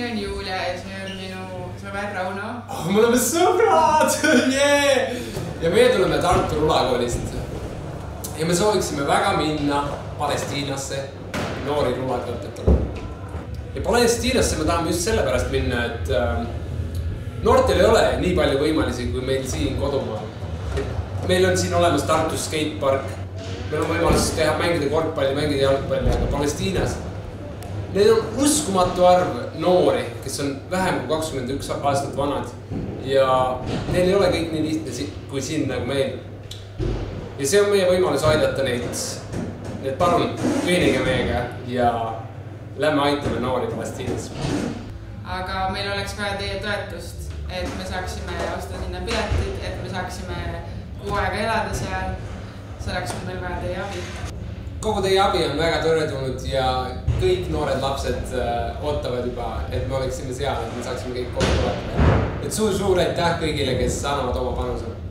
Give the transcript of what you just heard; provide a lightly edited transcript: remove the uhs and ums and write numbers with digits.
nimi on Julia ja see on minu sõber Rauno. Me oleme sõbrad! Ja meie tuleme Tartu rulakoolist. Ja me sooviksime väga minna Palestiinasse noori rulaga õpetama. Ja Palestiinasse me tahame just sellepärast minna, et noortel ei ole nii palju võimalusi kui meil siin kodumaal. Meil on siin olemas Tartus skatepark. Meil on võimalus mängida korvpalli, mängida jalgpalli, aga Palestiinas need on uskumatu arv noori, kes on vähem kui 21 aastat vanad ja neil ei ole kõik nii lihtne kui siin nagu meil. Ja see on meie võimalus aidata neid. Nii et palun, ühinege meiega ja lähme aitame noori Palestiinas. Aga meil oleks vaja teie toetust, et me saaksime osta sinna piletid, et me saaksime kuu aega elada seal. Selleks on meil vaja teie abi. Kogu teie abi on väga tõretulnud ja kõik noored lapsed ootavad juba, et me oleksime seal, et me saaksime kõik kogu tuleta. Et suur aitäh kõigile, kes annavad oma panuse.